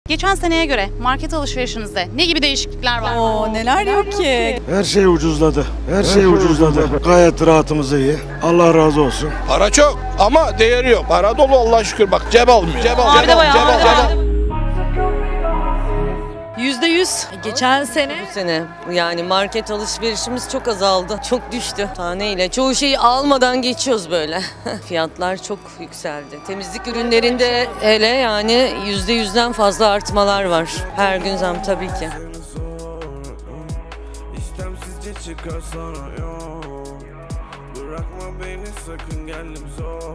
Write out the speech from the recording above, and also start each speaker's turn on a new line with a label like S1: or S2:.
S1: Geçen seneye göre market alışverişinizde ne gibi değişiklikler var?
S2: Neler yok ki?
S3: Her şey ucuzladı. Her şey ucuzladı. Gayet rahatımız iyi. Allah razı olsun.
S4: Para çok ama değeri yok. Para dolu Allah'a şükür, bak cep almıyor. Cep al,
S1: Abi de bayağı
S4: al.
S2: %100. Geçen sene
S5: Bu sene yani market alışverişimiz çok azaldı. Çok düştü taneyle. Çoğu şeyi almadan geçiyoruz böyle. Fiyatlar çok yükseldi. Temizlik ürünlerinde hele yani %100'den fazla artmalar var. Her gün zam tabii ki.
S6: İstemsizce çıkar sonra yok. Bırakma beni sakın, geldim zor.